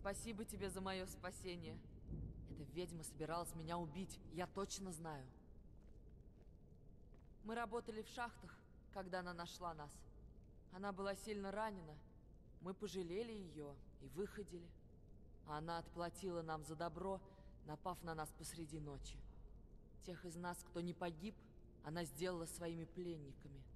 Спасибо тебе за мое спасение. Эта ведьма собиралась меня убить, я точно знаю. Мы работали в шахтах, когда она нашла нас. Она была сильно ранена. Мы пожалели ее и выходили. А она отплатила нам за добро, напав на нас посреди ночи. Тех из нас, кто не погиб, она сделала своими пленниками.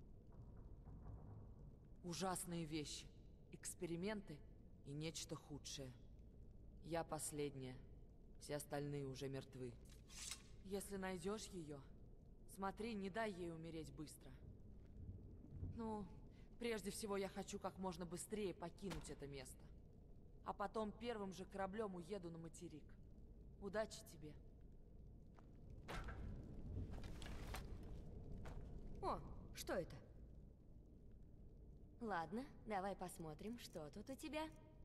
Ужасные вещи, эксперименты и нечто худшее. Я последняя, все остальные уже мертвы. Если найдешь ее, смотри, не дай ей умереть быстро. Ну, прежде всего я хочу как можно быстрее покинуть это место. А потом первым же кораблем уеду на материк. Удачи тебе. О, что это? Ладно, давай посмотрим, что тут у тебя.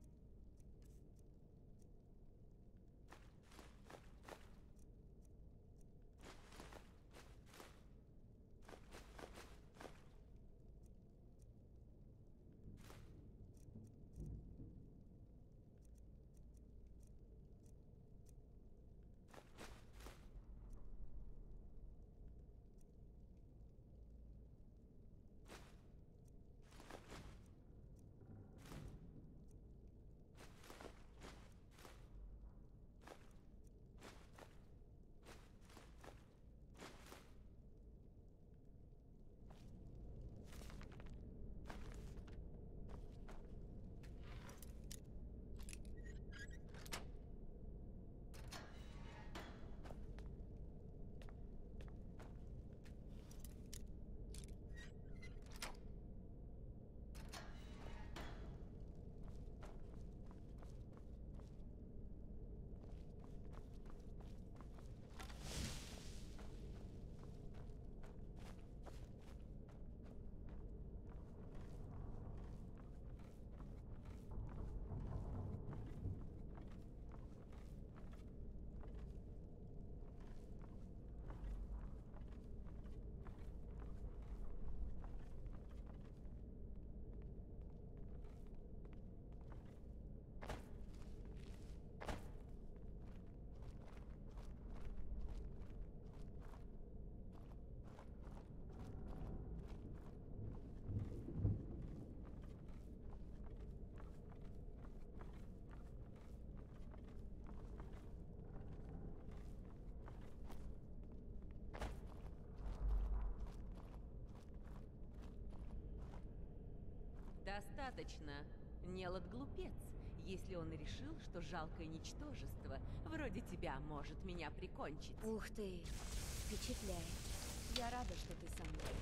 Достаточно. Нелад глупец, если он решил, что жалкое ничтожество, вроде тебя, может меня прикончить. Ух ты, впечатляет. Я рада, что ты со мной.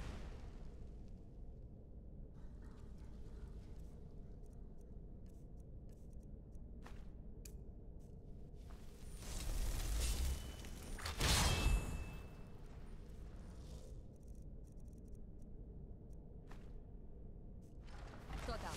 Кто там?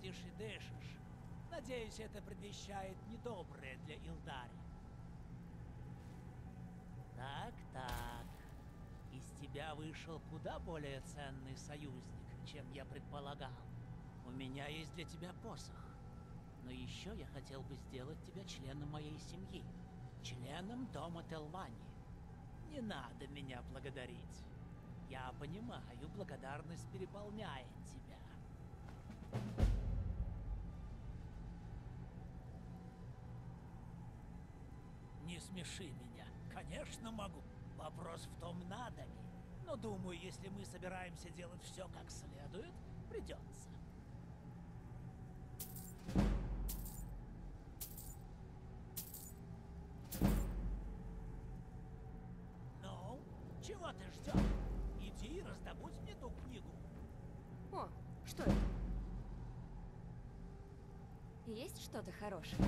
ходишь и дышишь. Надеюсь, это предвещает недоброе для Илдари. Так. Из тебя вышел куда более ценный союзник, чем я предполагал. У меня есть для тебя посох. Но еще я хотел бы сделать тебя членом моей семьи. Членом дома Телвани. Не надо меня благодарить. Я понимаю, благодарность переполняет тебя. Не смеши меня. Конечно, могу. Вопрос в том, надо ли. Но думаю, если мы собираемся делать все как следует, придется. Ну, чего ты ждешь? Иди и раздобудь мне ту книгу. О, что это? Есть что-то хорошее?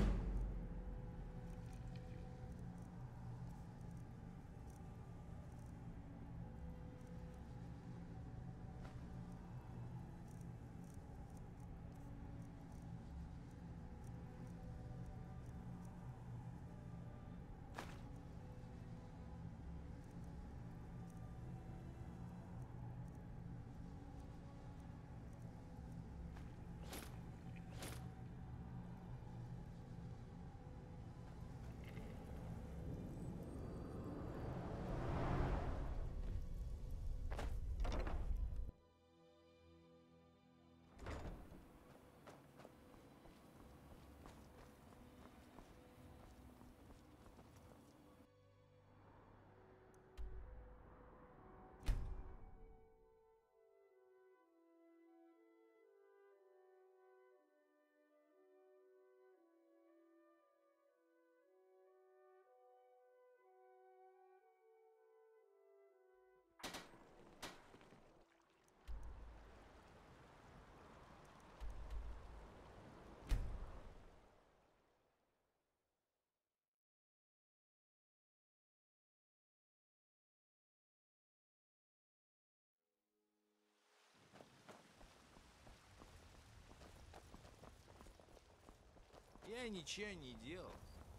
Я ничего не делал.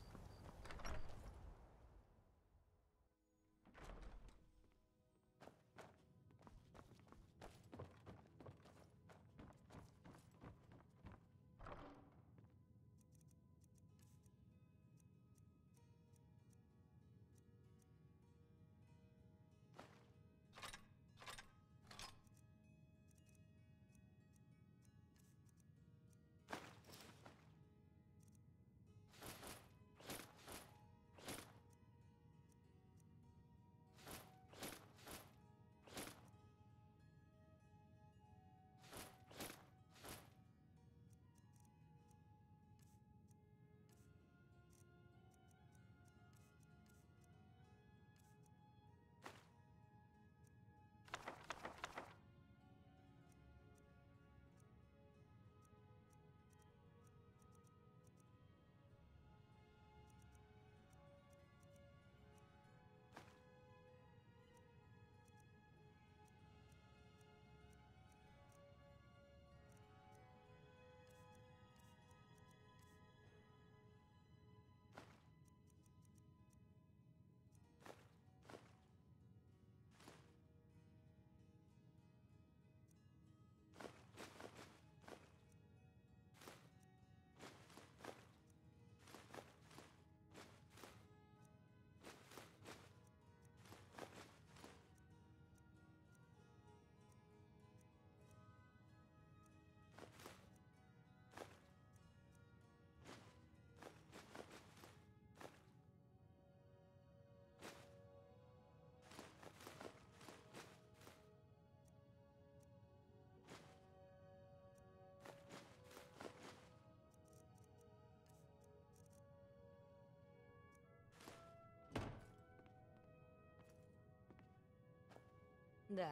Да.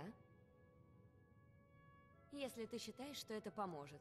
Если ты считаешь, что это поможет.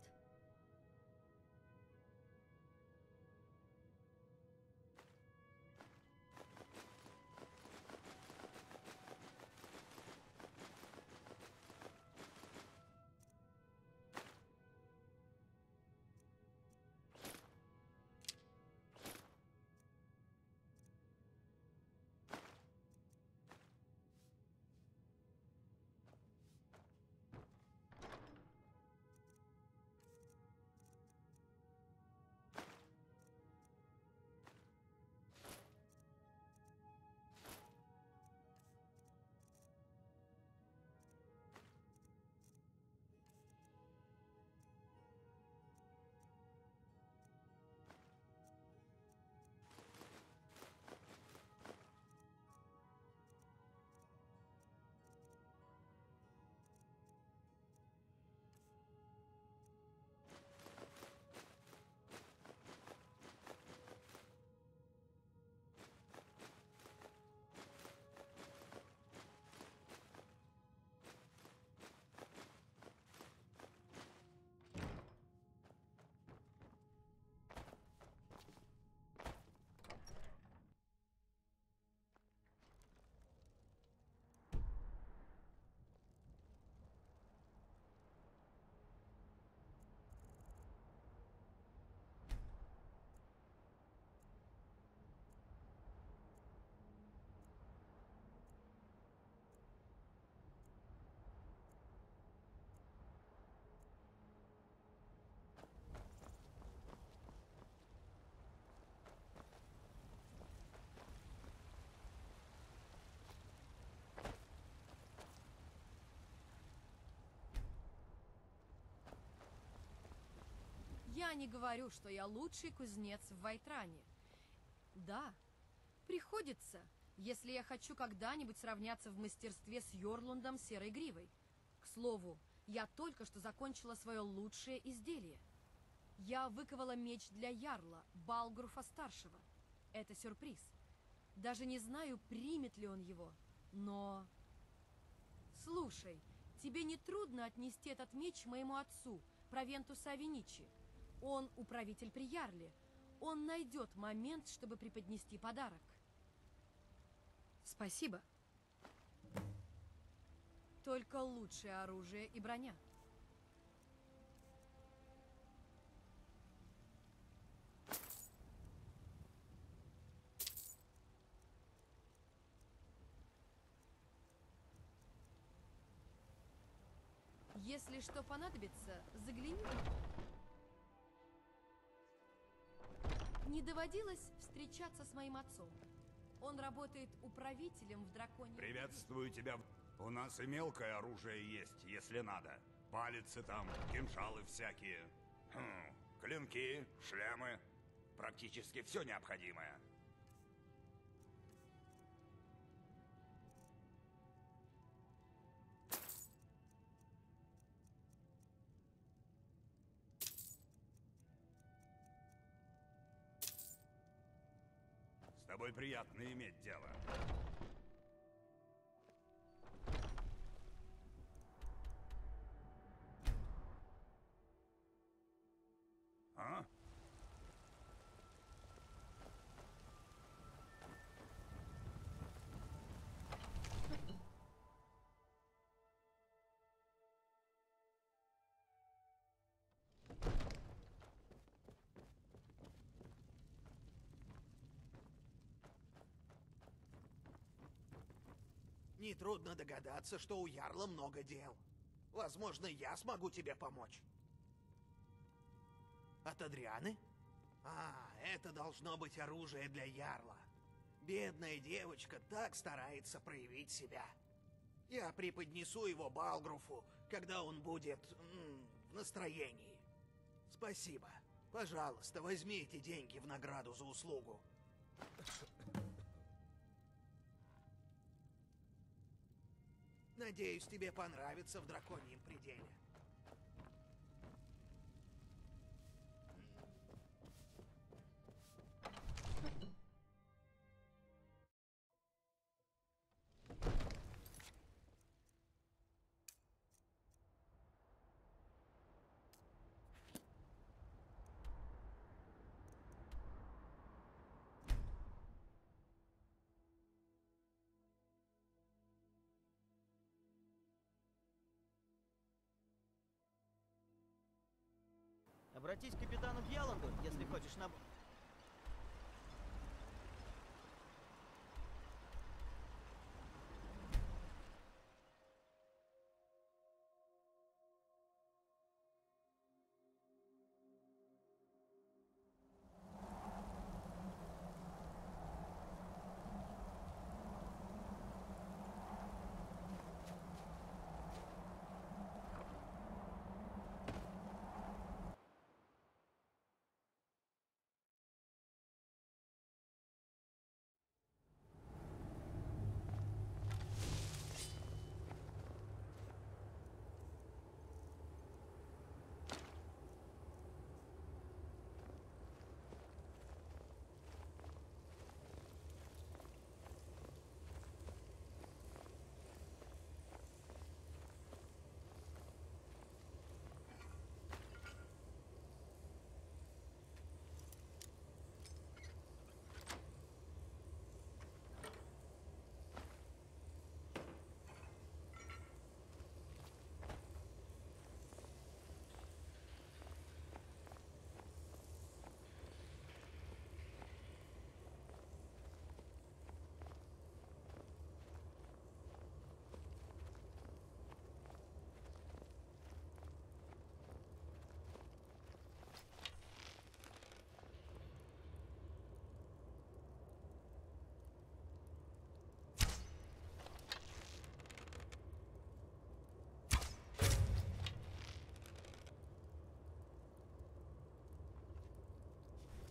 Я не говорю, что я лучший кузнец в Вайтране. Да, приходится, если я хочу когда-нибудь сравняться в мастерстве с Йорлундом Серой Гривой. К слову, я только что закончила свое лучшее изделие. Я выковала меч для Ярла, Балгруфа-старшего. Это сюрприз. Даже не знаю, примет ли он его, но... Слушай, тебе не трудно отнести этот меч моему отцу, Провенту Савиничи? Он управитель при Ярле. Он найдет момент, чтобы преподнести подарок. Спасибо. Только лучшее оружие и броня. Если что понадобится, загляни. Не доводилось встречаться с моим отцом. Он работает управителем в драконьем... Приветствую тебя. У нас и мелкое оружие есть, если надо. Палицы там, кинжалы всякие. Клинки, шлемы. Практически все необходимое. С тобой приятно иметь дело. А? Нетрудно догадаться, что у Ярла много дел. Возможно, я смогу тебе помочь. От Адрианы? Это должно быть оружие для Ярла. Бедная девочка так старается проявить себя. Я преподнесу его Балгруфу, когда он будет в настроении. Спасибо. Пожалуйста, возьми эти деньги в награду за услугу. Надеюсь, тебе понравится в драконьем пределе. Обратись к капитану Бьяланду, если хочешь на...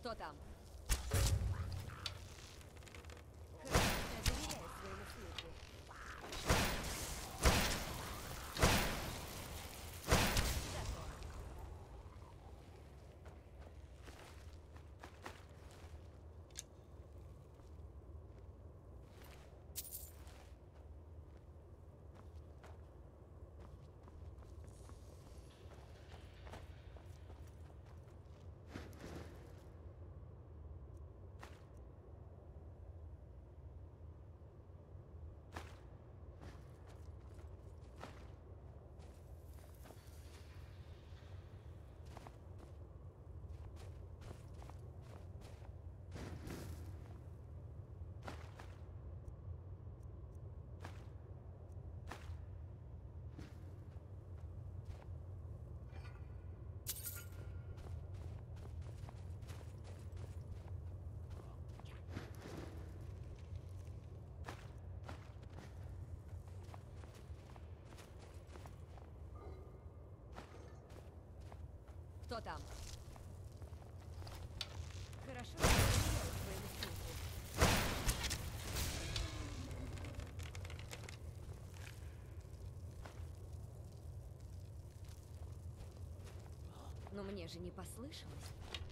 Кто там? Хорошо, что я доверяю своему слуху. Готово. Кто там? Хорошо, что я доверяю своему слуху. Но мне же не послышалось.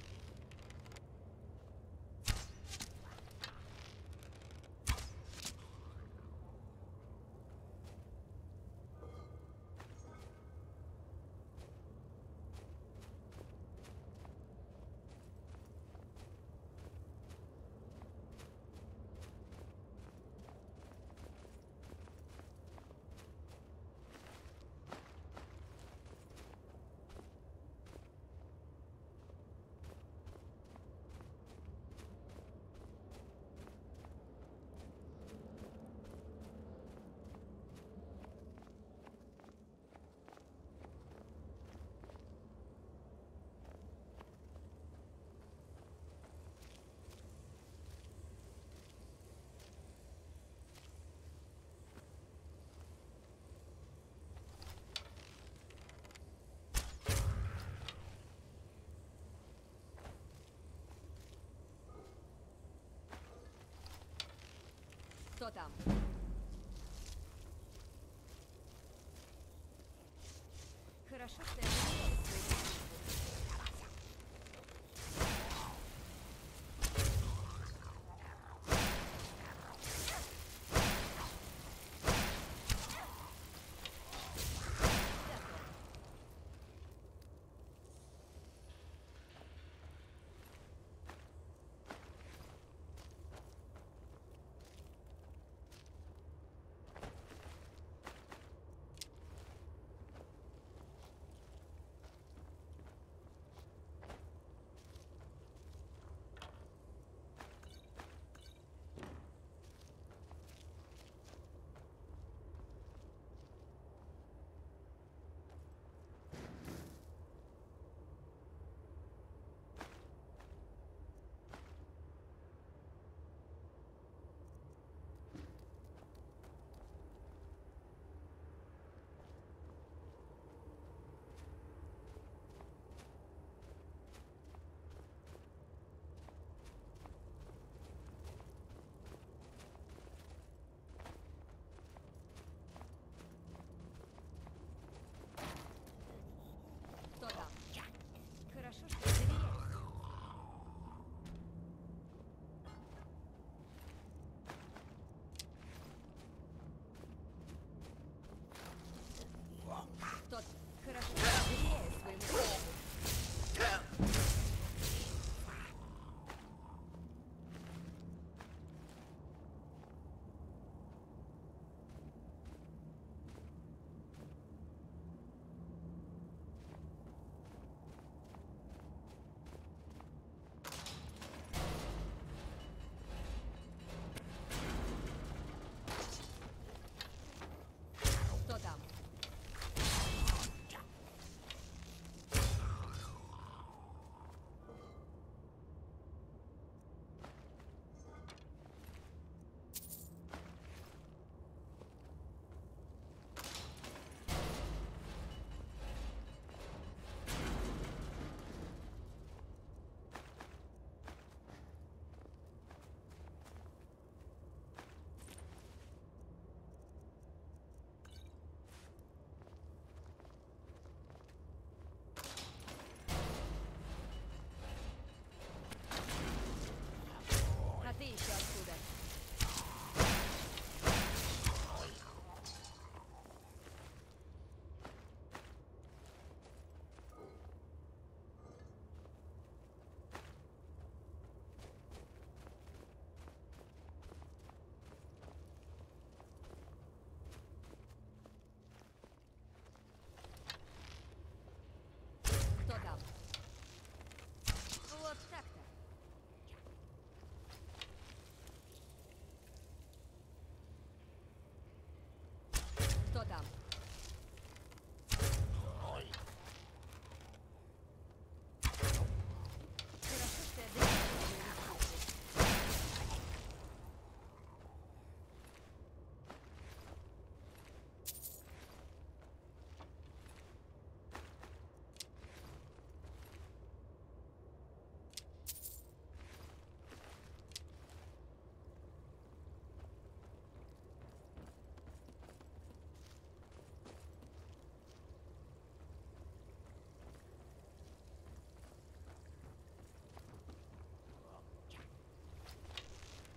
Кто там? Хорошо, что я доверяю своему слуху. Готово.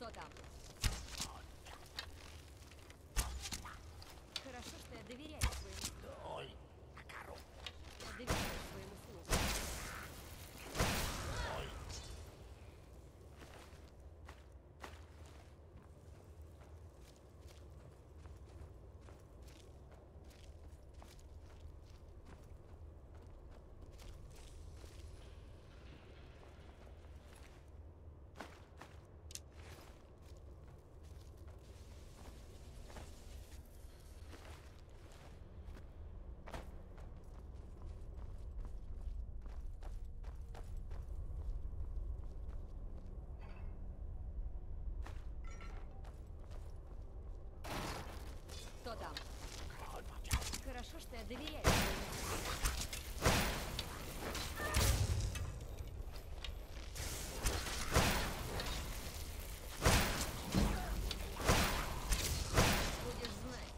Кто там? Хорошо, что я доверяю своему. Я доверяю своему слугу. Кто там? Хорошо, что я доверяю своему. Будешь знать.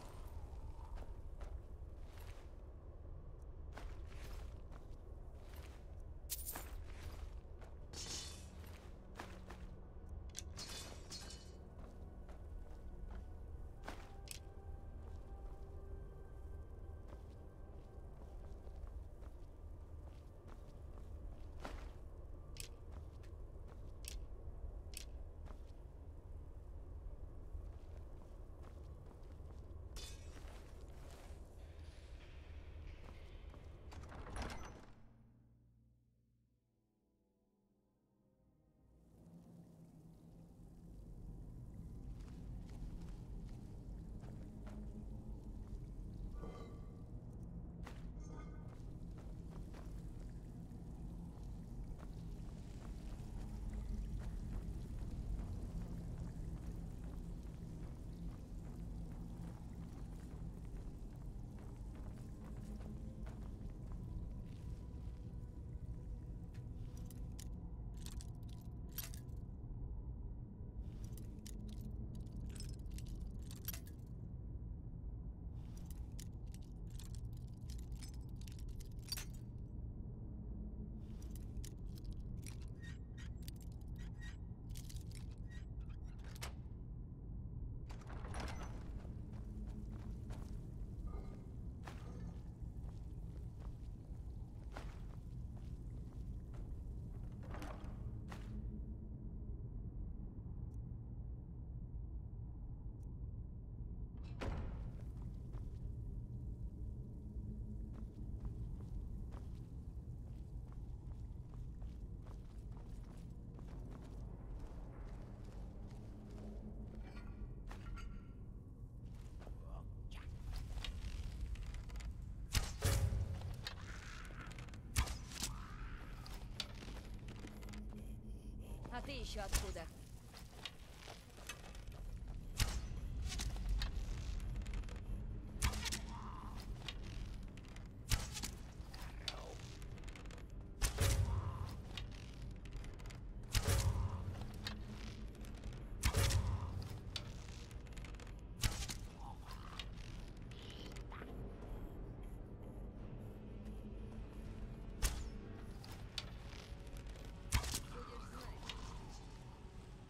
А ты еще откуда? Будешь знать.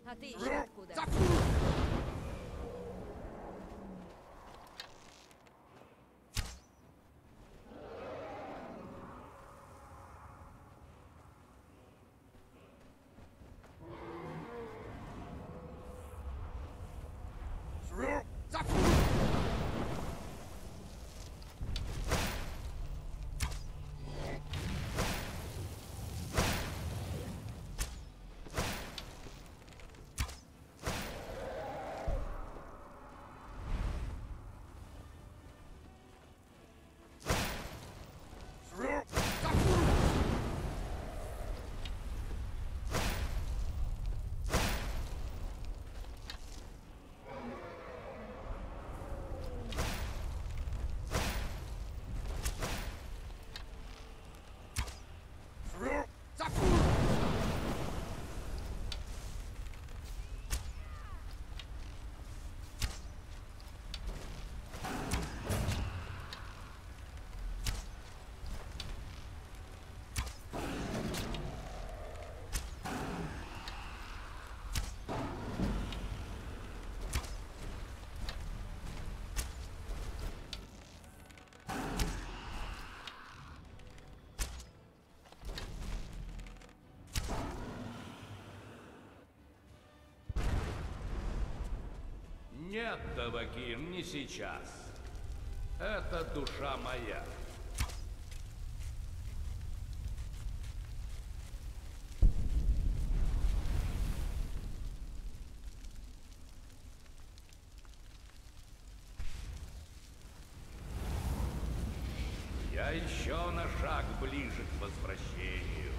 А ты еще откуда? Нет, Тавакин, не сейчас. Это душа моя. Я еще на шаг ближе к возвращению.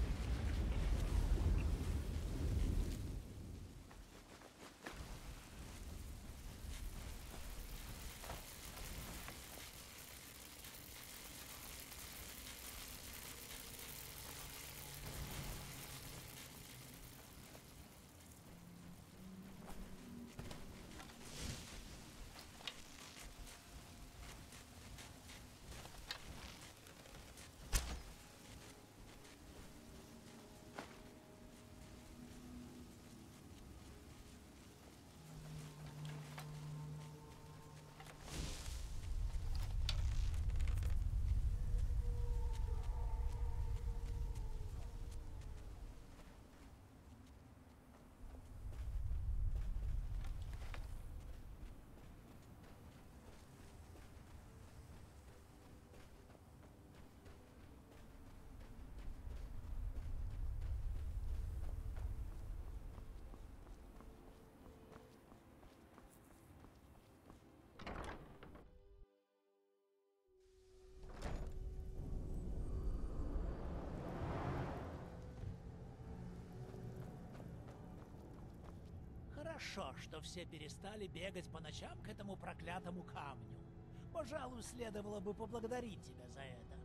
Хорошо, что все перестали бегать по ночам к этому проклятому камню. Пожалуй, следовало бы поблагодарить тебя за это.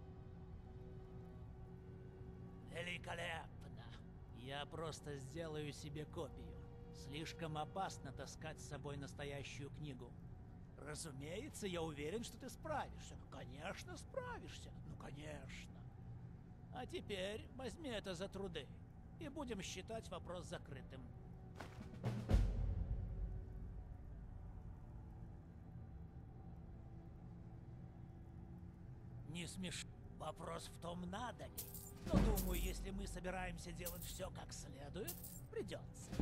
Великолепно! Я просто сделаю себе копию. Слишком опасно таскать с собой настоящую книгу. Разумеется, я уверен, что ты справишься. Конечно, справишься. Ну, конечно. А теперь возьми это за труды. И будем считать вопрос закрытым. Не смеши. Вопрос в том, надо ли. Но думаю, если мы собираемся делать все как следует, придется.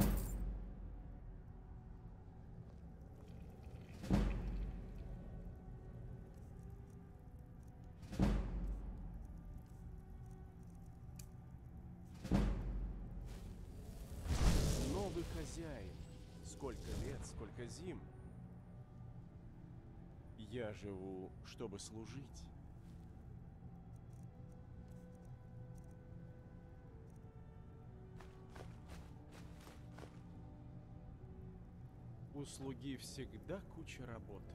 Новый хозяин. Сколько лет, сколько зим. Я живу, чтобы служить. У слуги всегда куча работы.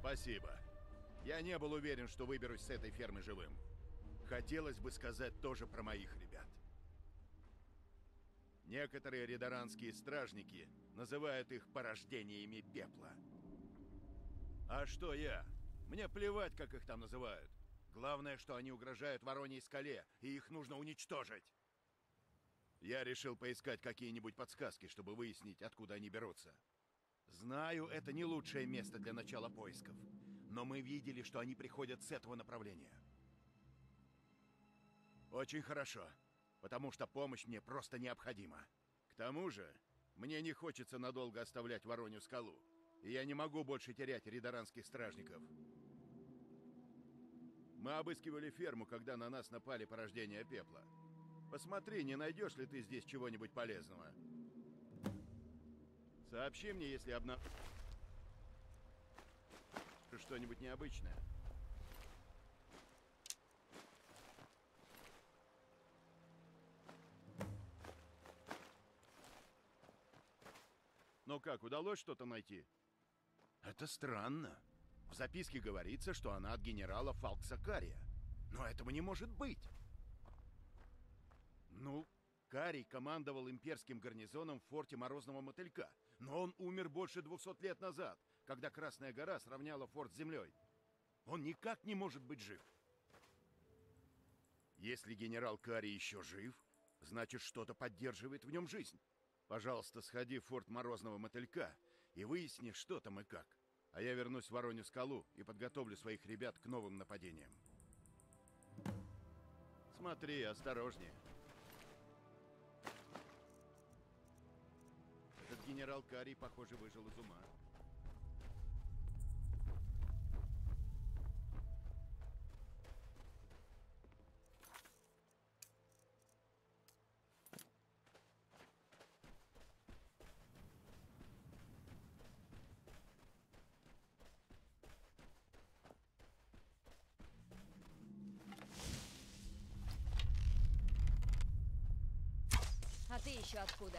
Спасибо. Я не был уверен, что выберусь с этой фермы живым. Хотелось бы сказать тоже про моих ребят. Некоторые ридаранские стражники называют их порождениями пепла. А что я? Мне плевать, как их там называют. Главное, что они угрожают Вороньей скале, и их нужно уничтожить. Я решил поискать какие-нибудь подсказки, чтобы выяснить, откуда они берутся. Знаю, это не лучшее место для начала поисков, но мы видели, что они приходят с этого направления. Очень хорошо, потому что помощь мне просто необходима. К тому же, мне не хочется надолго оставлять Воронью скалу, и я не могу больше терять ридаранских стражников. Мы обыскивали ферму, когда на нас напали порождения пепла. Посмотри, не найдешь ли ты здесь чего-нибудь полезного. Сообщи мне, если обнаружишь что-нибудь необычное. Ну как, удалось что-то найти? Это странно. В записке говорится, что она от генерала Фалкса Кария. Но этого не может быть. Ну, Карий командовал имперским гарнизоном в форте Морозного Мотылька. Но он умер больше 200 лет назад, когда Красная гора сравняла форт с землей. Он никак не может быть жив. Если генерал Карий еще жив, значит, что-то поддерживает в нем жизнь. Пожалуйста, сходи в форт Морозного Мотылька и выясни, что там и как. А я вернусь в Воронью скалу и подготовлю своих ребят к новым нападениям. Смотри, осторожнее. Этот генерал Карий, похоже, выжил из ума. А ты еще откуда?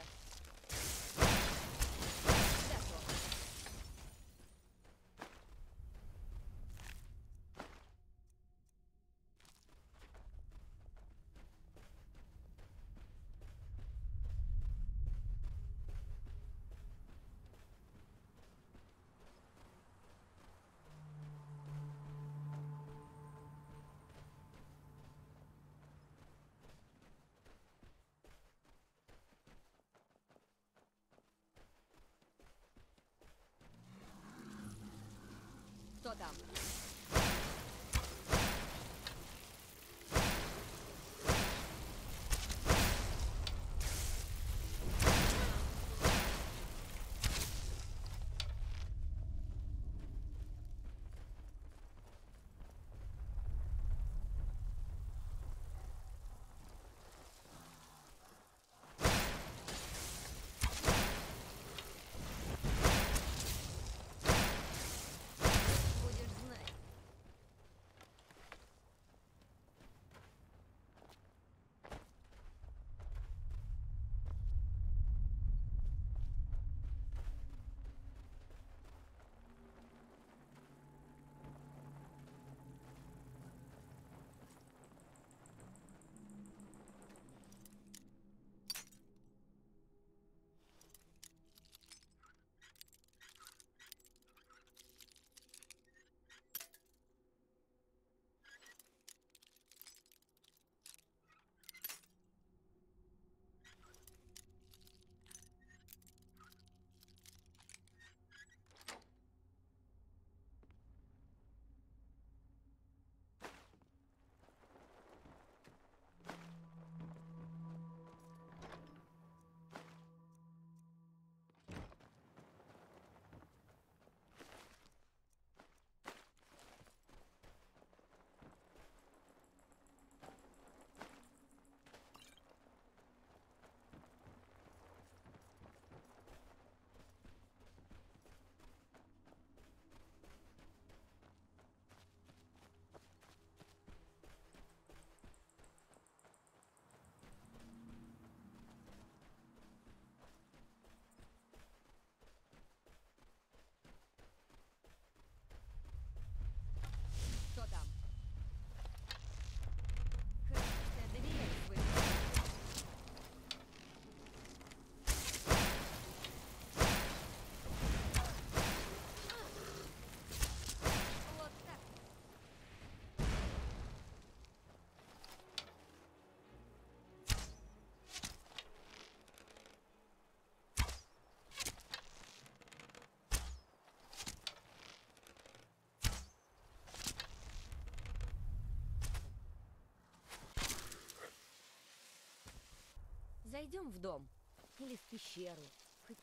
Зайдем в дом. Или в пещеру. Хоть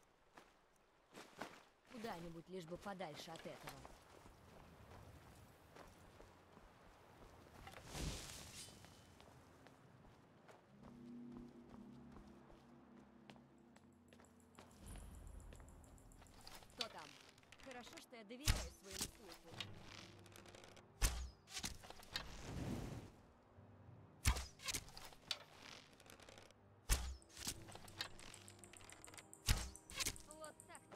куда-нибудь, лишь бы подальше от этого. Кто там? Хорошо, что я доверяю своему слуху. Вот так-то.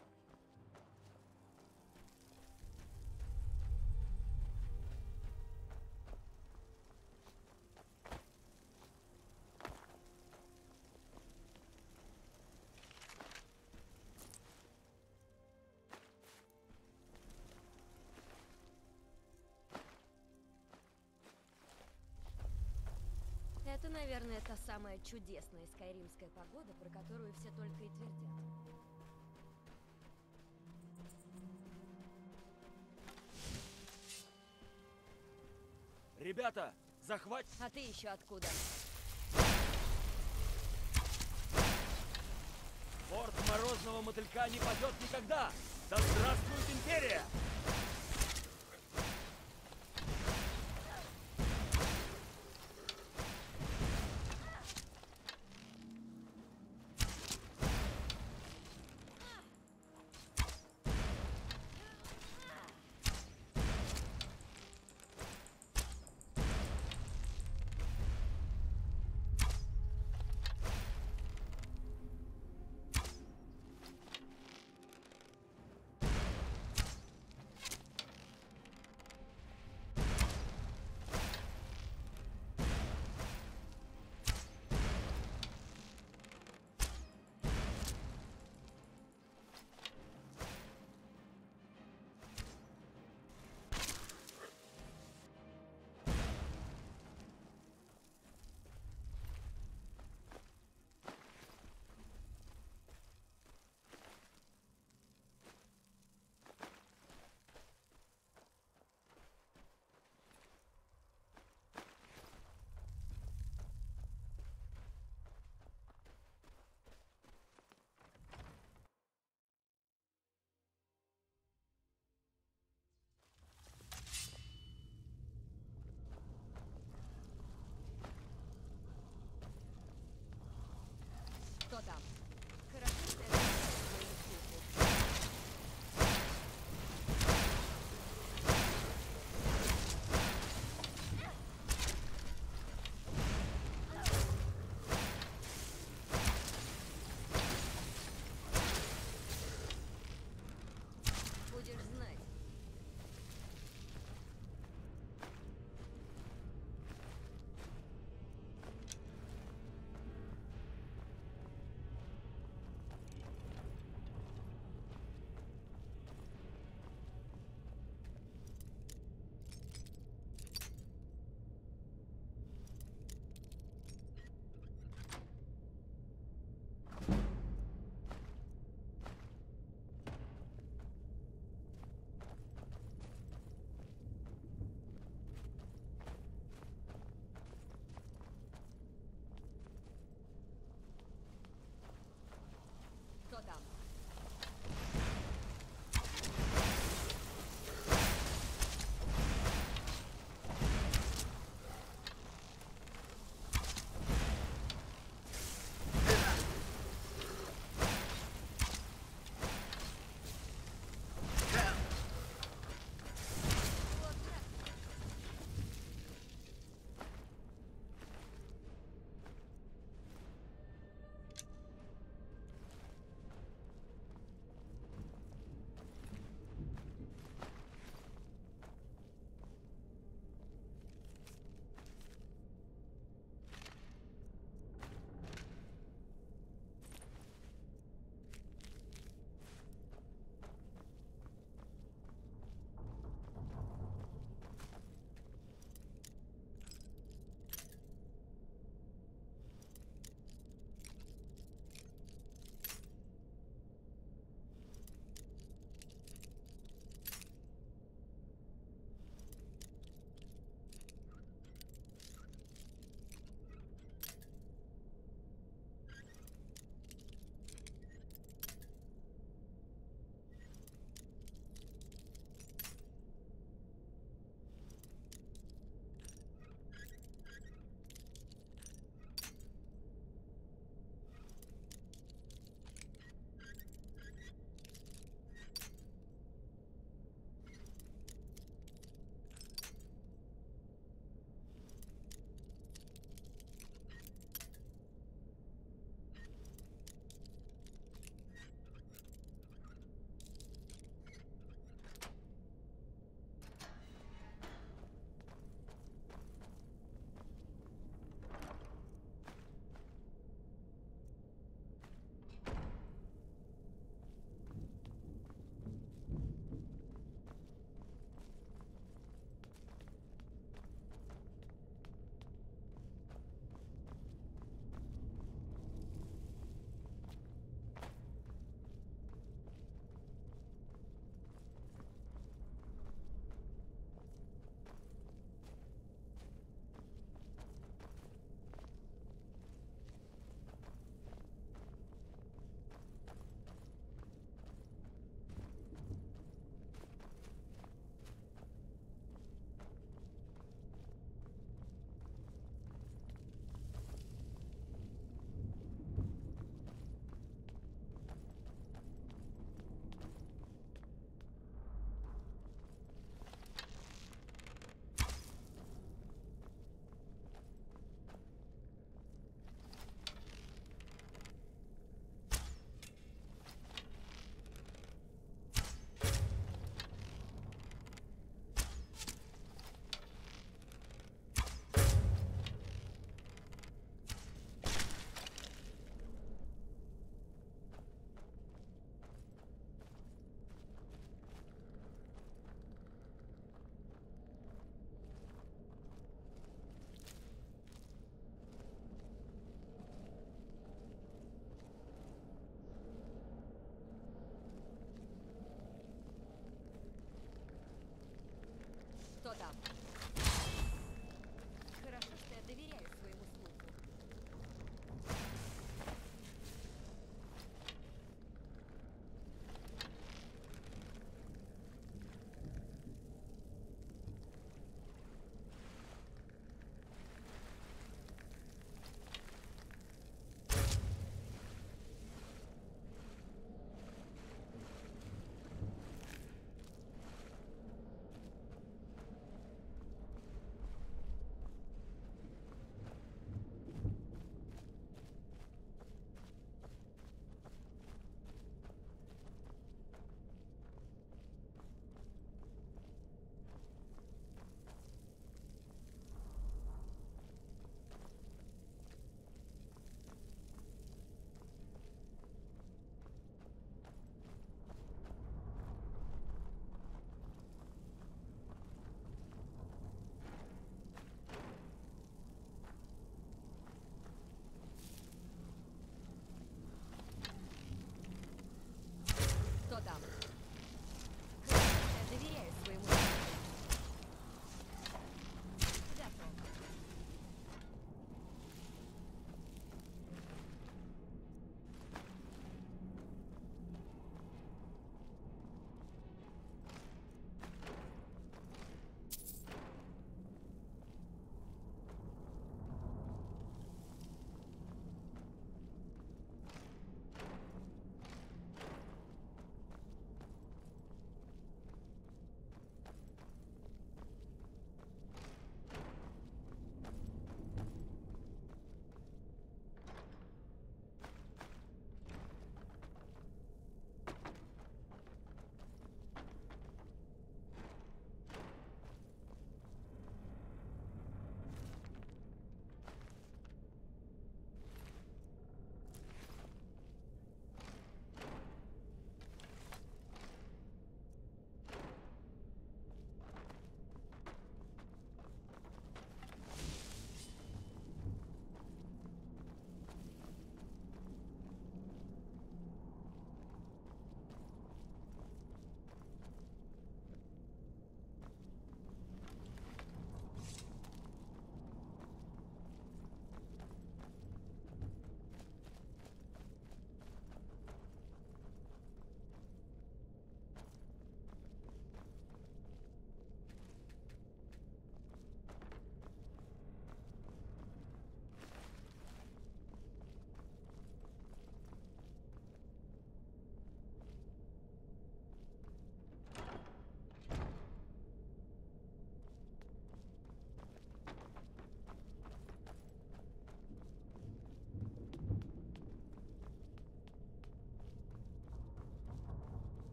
Это, наверное, та самая чудесная скайримская погода, про которую все только и твердят. Ребята, захват... А ты еще откуда? Форт Морозного Мотылька не падет никогда! Да здравствует Империя!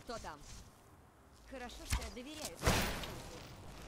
Кто там? Хорошо, что я доверяю своей службе.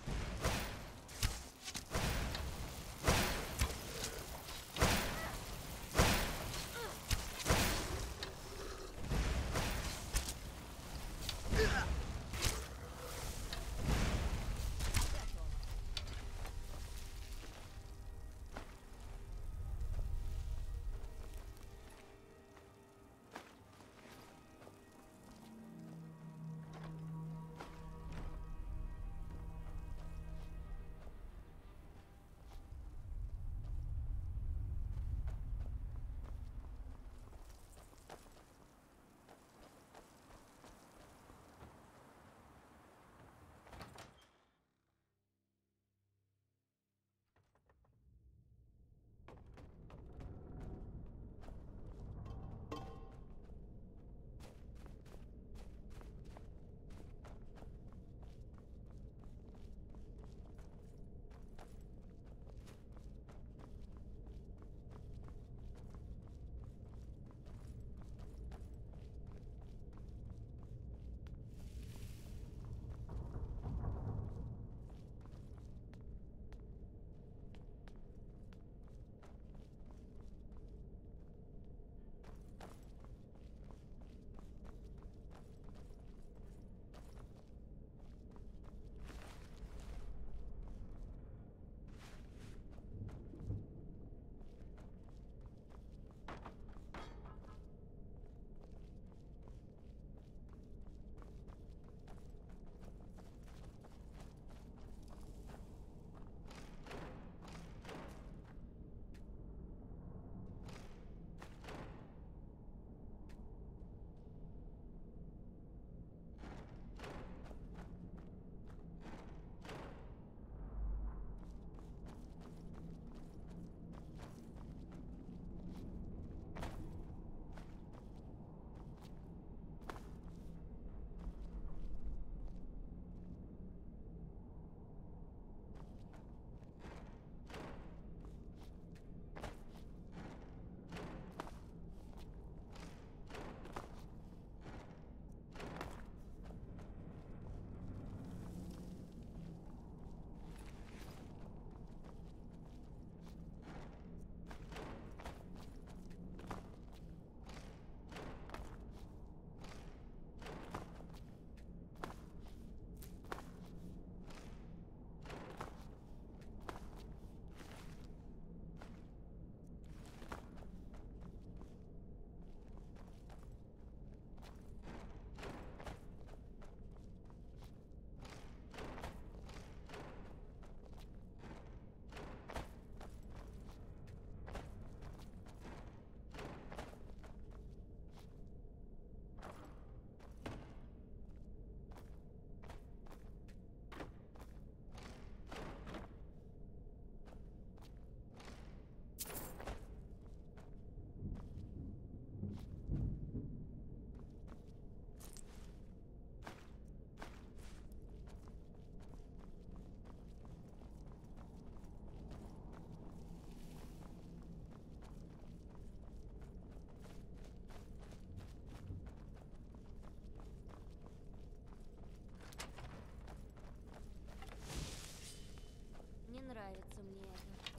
Не нравится мне это.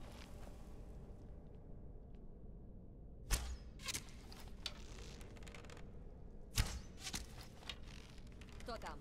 Кто там?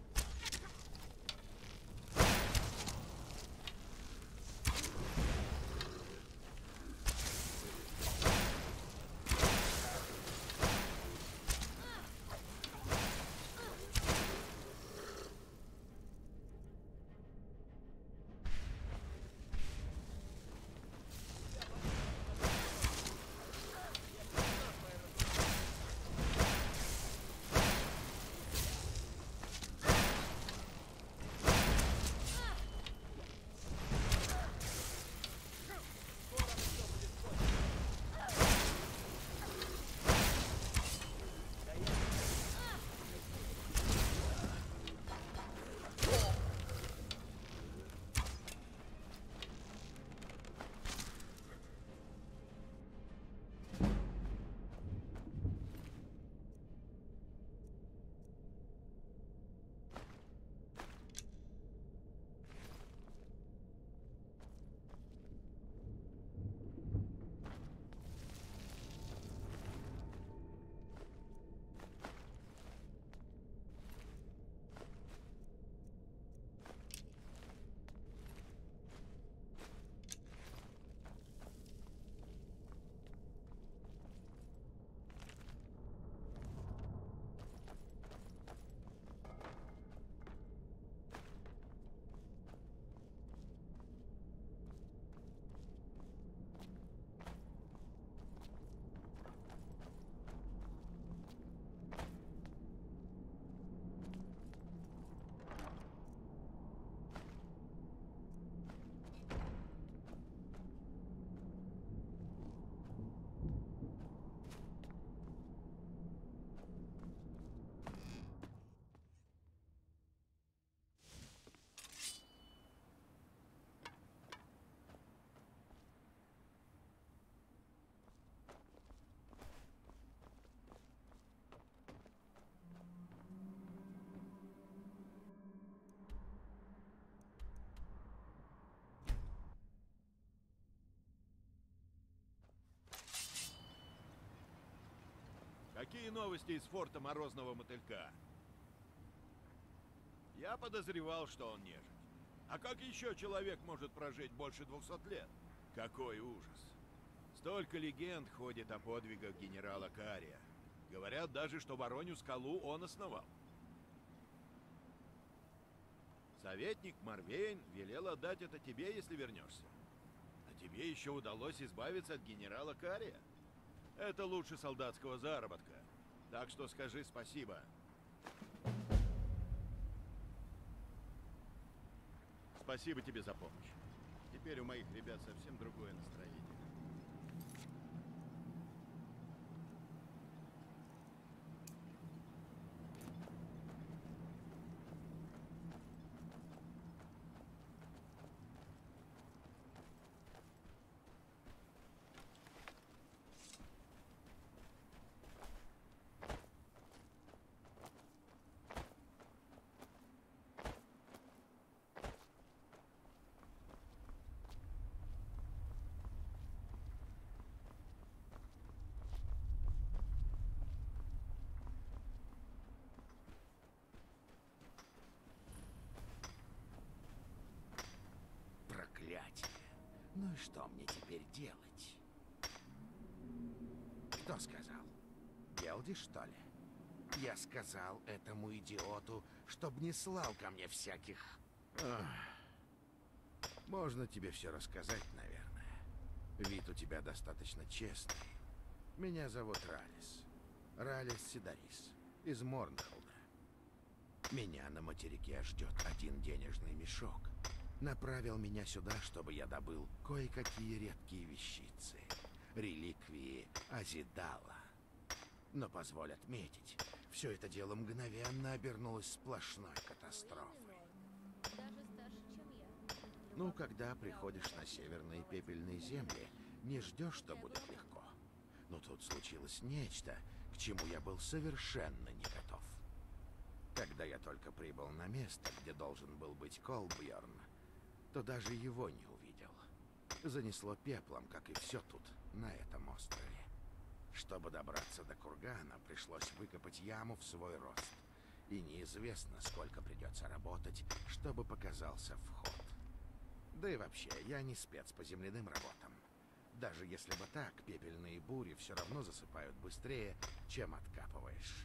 Какие новости из форта Морозного Мотылька? Я подозревал, что он нежить. А как еще человек может прожить больше 200 лет? Какой ужас. Столько легенд ходит о подвигах генерала Кария. Говорят даже, что Воронью скалу он основал. Советник Марвейн велел отдать это тебе, если вернешься. А тебе еще удалось избавиться от генерала Кария. Это лучше солдатского заработка. Так что скажи спасибо. Спасибо тебе за помощь. Теперь у моих ребят совсем другое настроение. Ну и что мне теперь делать? Кто сказал? Гелди, что ли? Я сказал этому идиоту, чтоб не слал ко мне всяких... Можно тебе все рассказать, наверное. Вид у тебя достаточно честный. Меня зовут Ралис. Ралис Сидарис. Из Морнхолда. Меня на материке ждет один денежный мешок. Направил меня сюда, чтобы я добыл кое-какие редкие вещицы. Реликвии Азидала. Но позволь отметить, все это дело мгновенно обернулось сплошной катастрофой. Даже старше, чем я. Ну, когда приходишь на северные пепельные земли, не ждешь, что будет легко. Но тут случилось нечто, к чему я был совершенно не готов. Когда я только прибыл на место, где должен был быть Колбьорн, то даже его не увидел. Занесло пеплом, как и все тут, на этом острове. Чтобы добраться до кургана, пришлось выкопать яму в свой рост. И неизвестно, сколько придется работать, чтобы показался вход. Да и вообще, я не спец по земляным работам. Даже если бы так, пепельные бури все равно засыпают быстрее, чем откапываешь.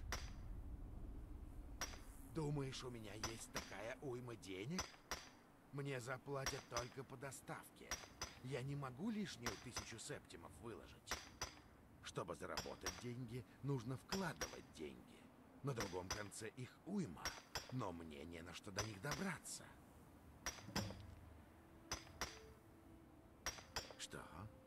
Думаешь, у меня есть такая уйма денег? Мне заплатят только по доставке. Я не могу лишнюю 1000 септимов выложить. Чтобы заработать деньги, нужно вкладывать деньги. На другом конце их уйма, но мне не на что до них добраться. Что?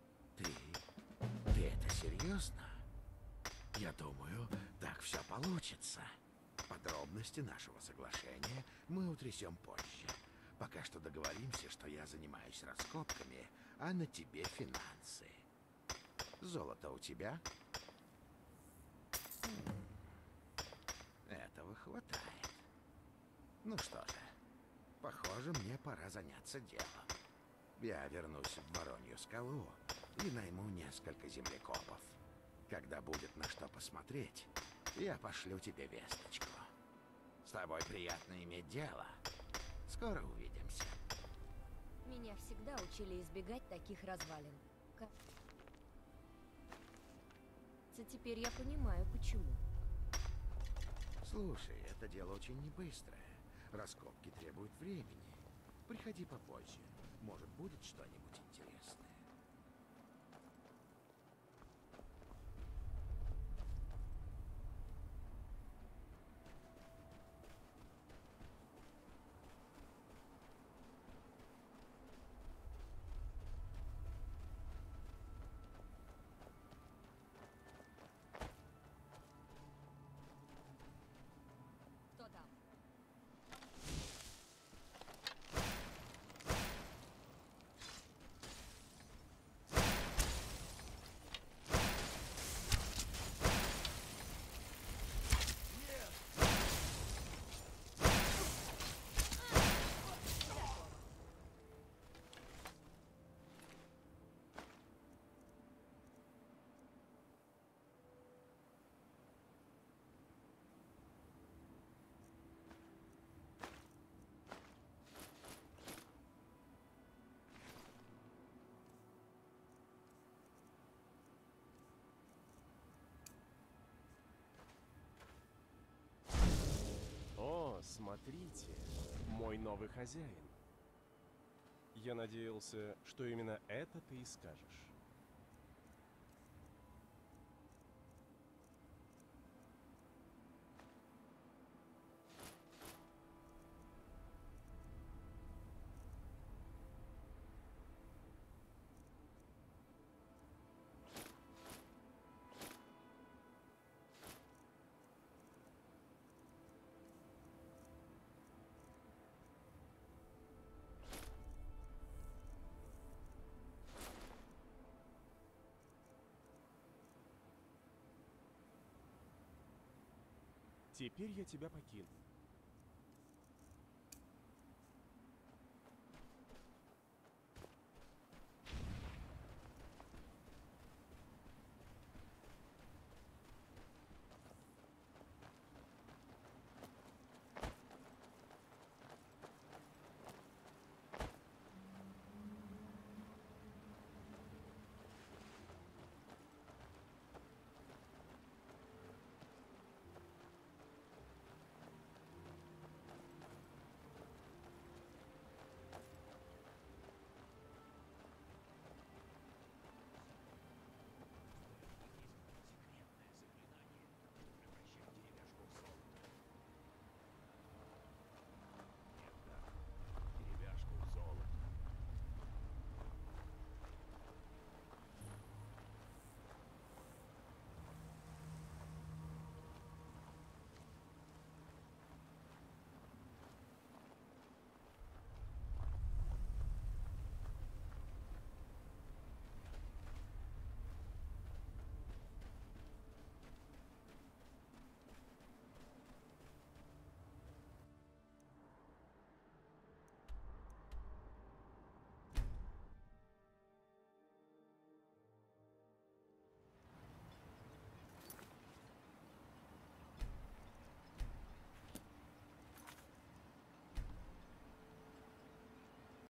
Ты это серьезно? Я думаю, так все получится. Подробности нашего соглашения мы утрясем позже. Пока что договоримся, что я занимаюсь раскопками, а на тебе финансы. Золото у тебя? Этого хватает. Ну что же, похоже, мне пора заняться делом. Я вернусь в Воронью скалу и найму несколько землекопов. Когда будет на что посмотреть, я пошлю тебе весточку. С тобой приятно иметь дело. Скоро увидимся. Меня всегда учили избегать таких развалин. Теперь я понимаю, почему. Слушай, это дело очень небыстрое. Раскопки требуют времени. Приходи попозже. Может, будет что-нибудь интересное. Кто там? Смотрите, мой новый хозяин. Я надеялся, что именно это ты и скажешь. Теперь я тебя покину.